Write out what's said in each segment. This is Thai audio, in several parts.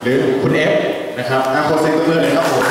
หรือคุณเอฟนะครับโคเซนเตอร์เลยครับผม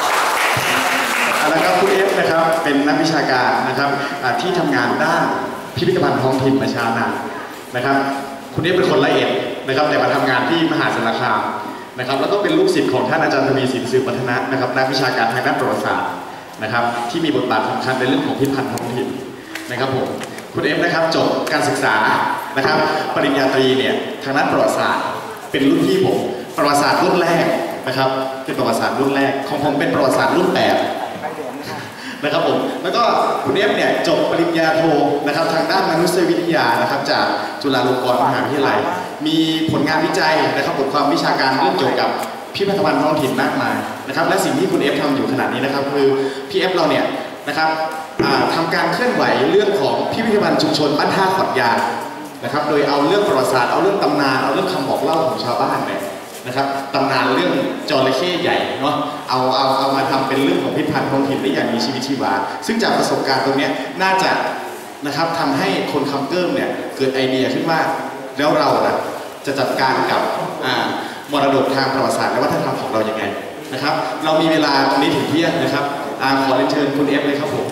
แล้วก็คุณเอฟนะครับเป็นนักวิชาการนะครับที่ทำงานด้านพิพิธภัณฑ์ท้องถิ่นมาช้านานนะครับคุณเอฟเป็นคนละเอียดนะครับแต่มาทำงานที่มหาสารคามนะครับแล้วก็เป็นลูกศิษย์ของท่านอาจารย์ทวีสินสืบวัฒนะนะครับนักวิชาการทางด้านประวัติศาสตร์นะครับที่มีบทบาทสำคัญในเรื่องของพิพิธภัณฑ์ท้องถิ่นนะครับผมคุณเอฟนะครับจบการศึกษานะครับปริญญาตรีเนี่ยทางด้านประวัติศาสตร์เป็นรุ่นพี่ผมประวัติศาสตร์รุ่นแรกนะครับเป็นประวัติศาสตร์รุ่นแรกของผมเป็นประวัติศาสตร์รุ่น8นะครับผมแล้วก็คุณเอฟเนี่ยจบปริญญาโทนะครับทางด้านมนุษยวิทยานะครับจากจุฬาลงกรณ์มหาวิทยาลัยมีผลงานวิจัยนะครับบทความวิชาการเรื่องเกี่ยวกับพิพิธภัณฑ์ท้องถิ่นมากมายนะครับและสิ่งที่คุณเอฟทำอยู่ขณะนี้นะครับคือพี่เอฟเราเนี่ยนะครับทำการเคลื่อนไหวเรื่องของพิพิธภัณฑ์ชุมชนบ้านท่าขอดยางนะครับโดยเอาเรื่องประวัติศาสตร์เอาเรื่องตำนานเอาเรื่องคำบอกเล่าของชาวบ้านเนี่ยนะครับตำนานเรื่องจระเข้ใหญ่เนาะเอามาทำเป็นเรื่องของพิพิธภัณฑ์ท้องถิ่นได้อย่างมีชีวิตชีวาซึ่งจากประสบการณ์ตรงนี้น่าจะนะครับทำให้คนคำเกิ้มเนี่ยเกิดไอเดียขึ้นว่าแล้วเรานะจะจัดการกับมรดกทางประวัติศาสตร์และวัฒนธรรมของเราอย่างไงนะครับเรามีเวลาตรงนี้ถึงเที่ยงนะครับขอเรียนเชิญคุณเอฟเลยครับผม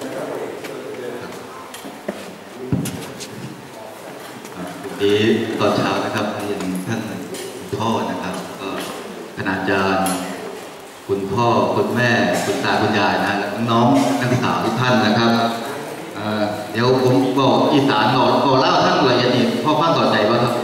นี้ตอนเช้านะครับเรียนท่านพ่อนะครับก็คณาจารย์คุณพ่อคุณแม่คุณตาคุณยายนะและน้องนักศึกษาทุกท่านนะครับเดี๋ยวผมบอกอีสานบอกเล่าท่านละเอียดอีกพ่อฟังต่อใจว่าครับ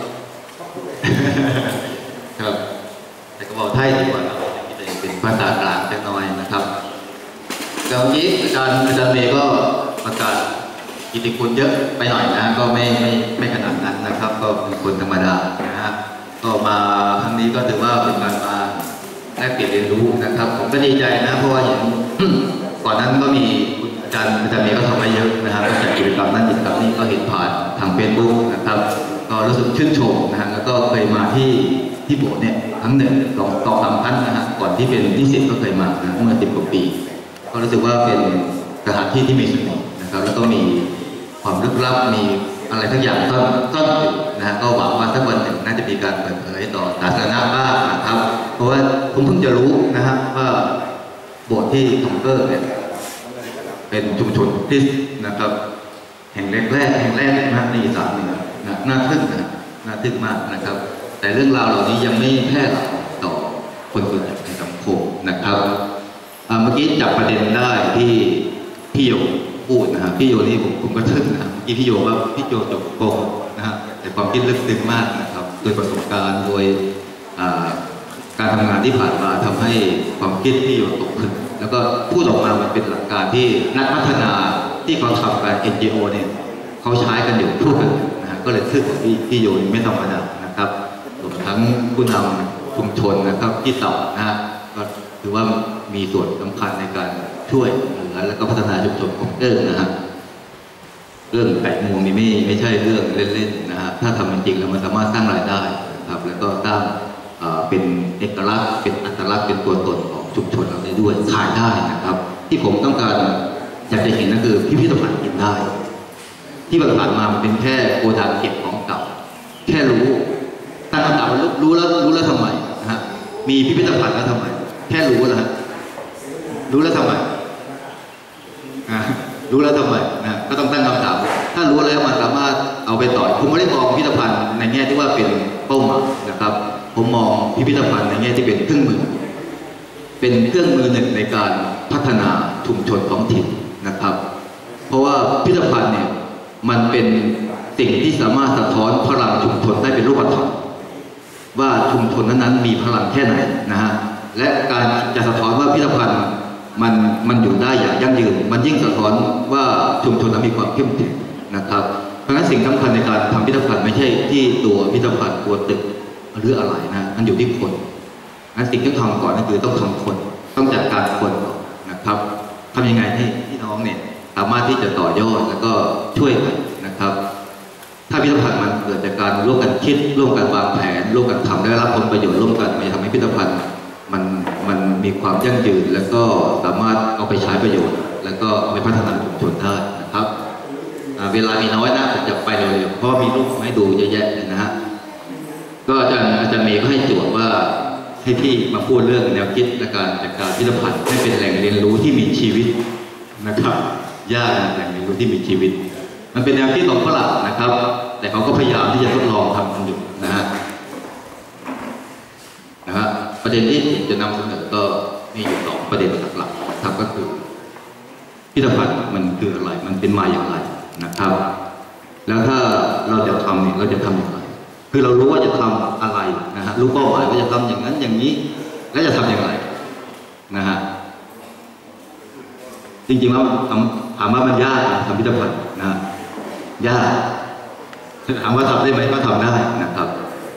ครับแต่ก็บอกไทยดีกว่าเราเป็นภาษากลางเล็กน้อยนะครับเมื่อกี้อาจารย์เมย์ก็ประกาศกิตติคุณเยอะไปหน่อยนะก็ไม่ขนาดนั้นนะครับก็เป็นคนธรรมดานะฮะก็มาครั้งนี้ก็ถือว่าเป็นการมาแลกเปลี่ยนเรียนรู้นะครับผมก็ดีใจนะเพราะว่าเห็นก่อนนั้นก็มีอาจารย์เมย์ก็ทำมาเยอะนะครับจากกิจกรรมนั้นกิจกรรมนี้ก็เห็นผ่านทางเฟซบุ๊กนะครับก็รู้สึกชื่นชมนะฮะแล้วก็เคยมาที่โบสถ์เนี่ยครั้งหนึ่งต่อสามครั้งนะฮะก่อนที่เป็นนิสิตก็เคยมานะเมื่อ10 กว่าปีก็รู้สึกว่าเป็นสถานที่ที่มีเสน่ห์นะครับแล้วก็มีความลึกลับมีอะไรทั้งอย่างซ่อนอยู่นะฮะก็หวังว่าสักวันหนึ่งน่าจะมีการเปิดเผยต่อสาธารณะบ้างนะครับเพราะว่าผมเพิ่งจะรู้นะฮะว่าโบสถ์ที่ทำเกอร์เนี่ยเป็นชุมชนคริสต์นะครับแห่งแรกนะในอีสานเหนือนะน่าทึ่งนะน่าทึ่งมากนะครับแต่เรื่องราวเหล่านี้ยังไม่แพร่หลายต่อคนส่วนใหญ่ในสังคมนะครับเมื่อกี้จับประเด็นได้ที่พี่โยพูดนะฮะพี่โยนี่ผมก็ทึ่งนะเมื่อกี้พี่โยว่าพี่โยจบโกงนะฮะแต่ความคิดลึกซึ้งมากนะครับโดยประสบการณ์โดยการทำงานที่ผ่านมาทำให้ความคิดพี่โยตกผลึกแล้วก็พูดออกมามันเป็นหลักการที่นักพัฒนาที่เขาทำการ NGO เนี่ยเขาใช้กันอยู่พูดกันนะฮะก็เลยทึ่งพี่โยไม่ธรรมดานะครับรวมทั้งผู้นำชุมชนนะครับที่ต่อนะฮะก็ถือว่ามีส่วนสำคัญในการช่วยเหลือและก็พัฒนาชุมชนของนะฮะเรื่องแปะมุมนี่ไม่ใช่เรื่องเล่นๆนะฮะถ้าทำจริงๆแล้วมันสามารถสร้างรายได้นะครับแล้วก็สร้างเป็นเอกลักษณ์เป็นอัตลักษณ์เป็นตัวตนของชุมชนเราได้ด้วยขายได้นะครับที่ผมต้องการอยากจะเห็นนั่นคือพิพิธภัณฑ์กินได้ที่ผ่านมามันเป็นแค่โกดังเก็บของเก่าแค่รู้ตั้งคำถามรู้แล้วทำไมนะฮะมีพิพิธภัณฑ์แล้วทำไมแค่รู้แล้วรู้แล้วทำไมรู้แล้วทำไมนะก็ต้องตั้งคำถามถ้ารู้แล้วมันสามารถเอาไปต่อผมไม่ได้มองพิพิธภัณฑ์ในแง่ที่ว่าเป็นเป้าหมายนะครับผมมองพิพิธภัณฑ์ในแง่ที่เป็นเครื่องมือหนึ่งในการพัฒนาชุมชนท้องถิ่นนะครับเพราะว่าพิพิธภัณฑ์เนี่ยมันเป็นสิ่งที่สามารถสะท้อนพลังชุมชนได้เป็นรูปธรรมว่าชุมชนนั้นมีพลังแค่ไหนนะฮะและการจะสะท้อนว่าพิพิธภัณฑ์มันอยู่ได้อย่างยั่งยืนมันยิ่งสะท้อนว่าชุมชนนั้นมีความเข้มแข็งนะครับเพราะฉะนั้นสิ่งสำคัญในการทำพิพิธภัณฑ์ไม่ใช่ที่ตัวพิพิธภัณฑ์ตัวตึกหรืออะไรนะมันอยู่ที่คนนั้นสิ่งที่ทำก่อนนั่นคือต้องทำคนต้องจัดการคนนะครับทำยังไงให้พี่น้องเนี่ยสามารถที่จะต่อยอดแล้วก็ช่วยกันนะครับถ้าพิพิธภัณฑ์มันเกิดจากการร่วมกันคิดร่วมกันวางแผนร่วมกันทำได้รับผลประโยชน์ร่วมกันมันจะทำให้พิพิธภัณฑ์มันมีความยั่งยืนแล้วก็สามารถเอาไปใช้ประโยชน์แล้วก็เอาไปพัฒนาชุมชนได้นะครับเวลามีน้อยนะผมจะไปเร็วๆเพราะมีรูปให้ดูเยอะแยะเลยนะฮะก็อาจารย์เมย์ก็ให้โจทย์ว่าให้พี่มาพูดเรื่องแนวคิดและการจัดการพิพิธภัณฑ์ให้เป็นแหล่งเรียนรู้ที่มีชีวิตนะครับยากนะแหล่งเรียนรู้ที่มีชีวิตมันเป็นแนวคิดของฝรั่งนะครับแต่เขาก็พยายามที่จะทดลองทำกันอยู่นะฮะประเด็นที่ผมจะนำเสนอก็มีอยู่2ประเด็นหลักๆครับก็คือพิพิธภัณฑ์มันคืออะไรมันเป็นมาอย่างไรนะครับแล้วถ้าเราจะทำเนี่ยเราจะทำอย่างไรคือเรารู้ว่าจะทำอะไรนะฮะรู้เป้าหมายว่าจะทำอย่างนั้นอย่างนี้แล้วจะทำอย่างไรนะฮะจริงๆว่าถามว่ามันยากทำพิพิธภัณฑ์นะยากถามว่าทำได้ไหมก็ทำได้นะครับ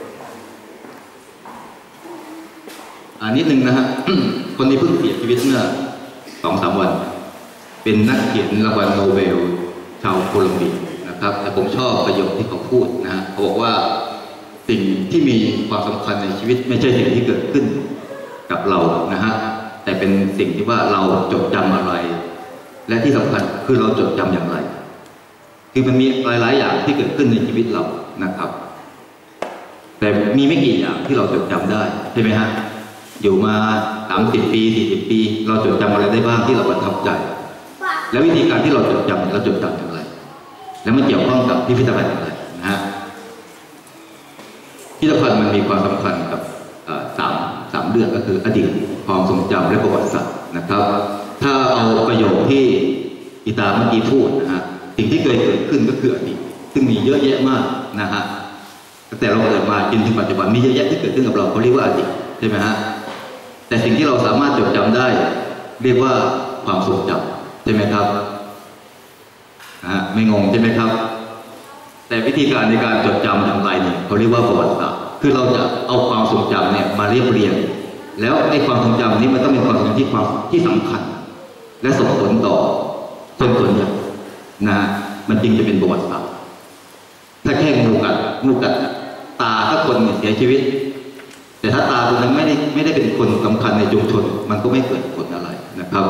นิดนึงนะฮะ คนนี้เพิ่งเสียชีวิตเมื่อ 2-3 วันเป็นนักเขียนรางวัลโนเบลชาวโคลอมเบียนะครับแต่ผมชอบประโยคที่เขาพูดนะฮะเขาบอกว่าสิ่งที่มีความสำคัญในชีวิตไม่ใช่สิ่งที่เกิดขึ้นกับเรานะฮะแต่เป็นสิ่งที่ว่าเราจดจำอะไรและที่สำคัญคือเราจดจำอย่างไรคือมันมีหลายๆอย่างที่เกิดขึ้นในชีวิตเรานะครับแต่มีไม่กี่อย่างที่เราจดจำได้ใช่ไหมฮะอยู่มา30 ปี40 ปีเราจดจำอะไรได้บ้างที่เราประทับใจแล้ววิธีการที่เราจดจำอย่างไรแล้วมันเกี่ยวข้องกับพิพิธภัณฑ์อย่างไรนะฮะพิพิธภัณฑ์มันมีความสำคัญกับสามเรื่องก็คืออดีตความทรงจำและประวัติศาสตร์นะครับถ้าเอาประโยคที่อีตาเมื่อกี้พูดนะฮะสิ่งที่เคยเกิดขึ้นก็คืออดีตซึ่งมีเยอะแยะมากนะฮะตั้งแต่เราเกิดมาจนถึงปัจจุบันมีเยอะแยะที่เกิดขึ้นกับเราเขาเรียกว่าอดีตใช่ไหมฮะแต่สิ่งที่เราสามารถจดจำได้เรียกว่าความทรงจำใช่ไหมครับไม่งงใช่ไหมครับแต่วิธีการในการจดจำอย่างไรเนี่ยเขาเรียกว่าประวัติศาสตร์คือเราจะเอาความทรงจำเนี่ยมาเรียบเรียงแล้วไอ้ความทรงจำนี้มันต้องเป็นความทรงจำที่สำคัญและส่งผลต่อคนส่วนใหญ่นะมันจึงจะเป็นประวัติศาสตร์ถ้าแค่งูกัดตาถ้าคนเนี่ยเสียชีวิตแต่ถ้าตาคนนั้นไม่ได้เป็นคนสำคัญในชุมชนมันก็ไม่เกิดผลอะไรนะครับ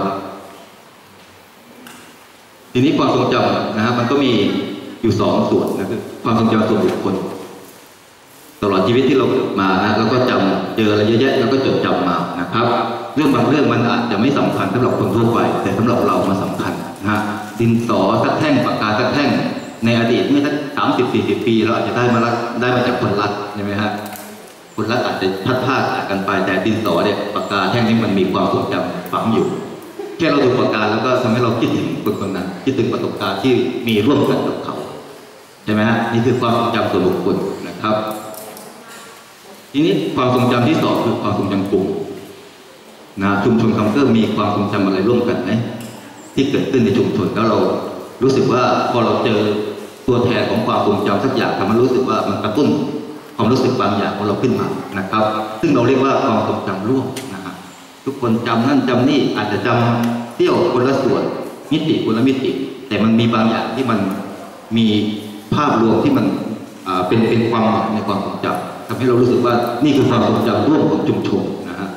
ทีนี้ความทรงจำนะฮะมันก็มีอยู่2 ส่วนนะคือความทรงจำส่วนบุคคลตลอดชีวิตที่เราเกิดมานะเราก็จำเจออะไรเยอะแยะแล้วก็จดจำมานะครับเรื่องบางเรื่องมันอาจจะไม่สำคัญสำหรับคนทั่วไปแต่สำหรับเรามันสำคัญนะฮะดินสอสักแท่งปากกาสักแท่งในอดีตเมื่อสัก30-40 ปีเราอาจจะได้มาจากคนรักใช่ไหมฮะคนรักอาจจะพัดพลาดจากกันไปแต่ดินสอเนี่ยปากกาแท่งนี้มันมีความทรงจำฝังอยู่แค่เราดูปากกาแล้วก็ทำให้เราคิดถึงคนนั้นคิดถึงประสบการณ์ที่มีร่วมกันกับเขาใช่ไหมฮะนี่คือความทรงจำส่วนบุคคลนะครับทีนี้ความทรงจำที่2คือความทรงจำกลุ่มนะชุมชนคำเกิ้มมีความทรงจำอะไรร่วมกันไหมที่เกิดขึ้นในชุมชนแล้วเรารู้สึกว่าพอเราเจอตัวแทนของความทรงจำสักอย่างทำให้รู้สึกว่ามันกระตุ้นความรู้สึกบางอย่างของเราขึ้นมานะครับซึ่งเราเรียกว่าความทรงจำร่วมนะฮะทุกคนจำนั่นจำนี่อาจจะจำเที่ยวคนละส่วนมิติคนละมิติแต่มันมีบางอย่างที่มันมีภาพรวมที่มันเป็นความหมายในความทรงจำทำให้เรารู้สึกว่านี่คือความทรงจำร่วมของชุมชนนะฮะ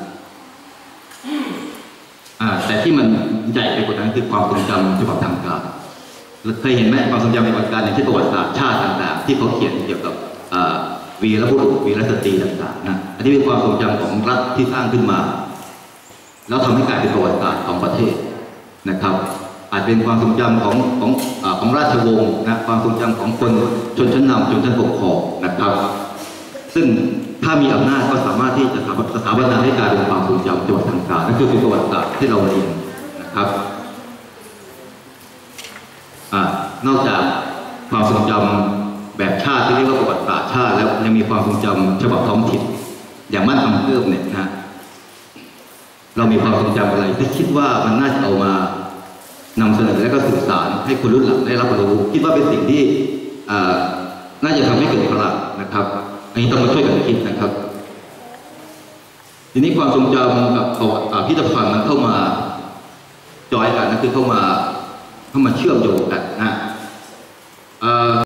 แต่ที่มันใหญ่ไปกว่านั้นคือความทรงจำฉบับทางการเคยเห็นไหมความทรงจำในประวัติการอย่างที่ประวัติศาสตร์ชาติต่างๆที่เขาเขียนเกี่ยวกับวีรบุรุษวีรสตรีต่างๆนะอันนี้เป็นความทรงจำของรัฐที่สร้างขึ้นมาแล้วทำให้กลายเป็นประวัติศาสตร์ของประเทศนะครับอาจเป็นความทรงจำของราชวงศ์นะความทรงจำของคนชนชั้นนำชนชั้นปกครองนะครับซึ่งถ้ามีอำนาจก็สามารถที่จะสถาปนาให้กลายเป็นความทรงจำจังหวัดทางการนั่นคือประวัติศาสตร์ที่เราเรียนนะครับนอกจากความทรงจำแบบชาติที่เรียกว่าประวัติศาสตร์ชาติแล้วยังมีความทรงจำฉบับท้องถิ่นอย่างบ้านคำเกิ้มเนี่ยนะเรามีความทรงจำอะไรที่คิดว่ามันน่าจะเอามานำเสนอและก็สื่อสารให้คนรุ่นหลังได้รับรู้คิดว่าเป็นสิ่งที่น่าจะทำให้เกิดพลังนะครับอันนี้ต้องมาช่วยกันคิดนะครับทีนี้ความทรงจำกับพิพิธภัณฑ์มันเข้ามาจอยกันนั่นคือเข้ามาเชื่อมโยงกันนะ